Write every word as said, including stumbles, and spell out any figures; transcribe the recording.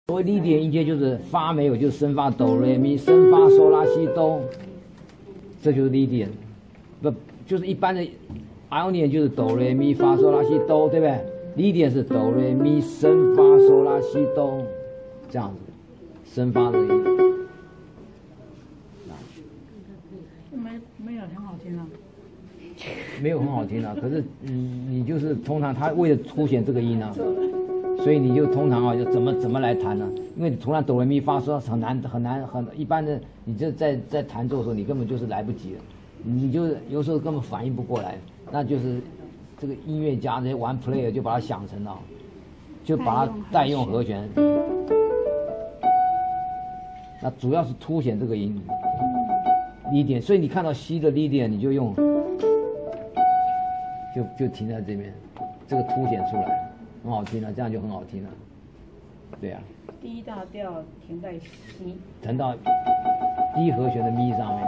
所谓利点音阶就是发没有，就是升发哆来咪，升发嗦拉西哆，这就是利点，不就是一般的 ionian 就是哆来咪发嗦拉西哆，对不对？利点是哆来咪升发嗦拉西哆，这样子，升发的音。 没没有很好听啊。 没有很好听啊，可是嗯，你就是通常他为了凸显这个音啊。所以你就通常啊，就怎么怎么来弹呢？因为突然哆来咪发嗦很难很难很一般的，你就在在弹奏的时候，你根本就是来不及了，你就有时候根本反应不过来，那就是这个音乐家这些玩 player 就把它想成了，就把它代用和弦，那主要是凸显这个音 ，lead 点，所以你看到 C 的 lead 点，你就用，就就停在这边，这个凸显出来。很好听了，这样就很好听了，对呀、啊。 第一大调停在 C， 弹到 D 和弦的咪上面。